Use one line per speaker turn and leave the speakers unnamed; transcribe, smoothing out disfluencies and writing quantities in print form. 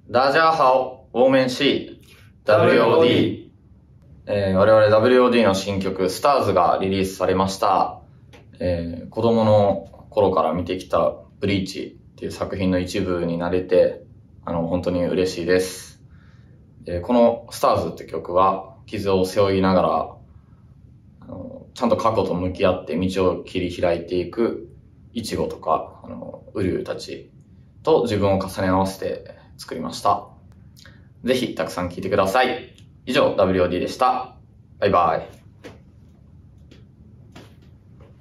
大家好，我们是 WOD。我々 WOD の新曲 STARS がリリースされました。子供の頃から見てきたブリーチっていう作品の一部になれて、本当に嬉しいです。この STARS って曲は傷を背負いながら、ちゃんと過去と向き合って道を切り開いていくイチゴとか、ウリュウたちと自分を重ね合わせて作りました。ぜひたくさん聴いてください。以上、WOD でした。バイバイ。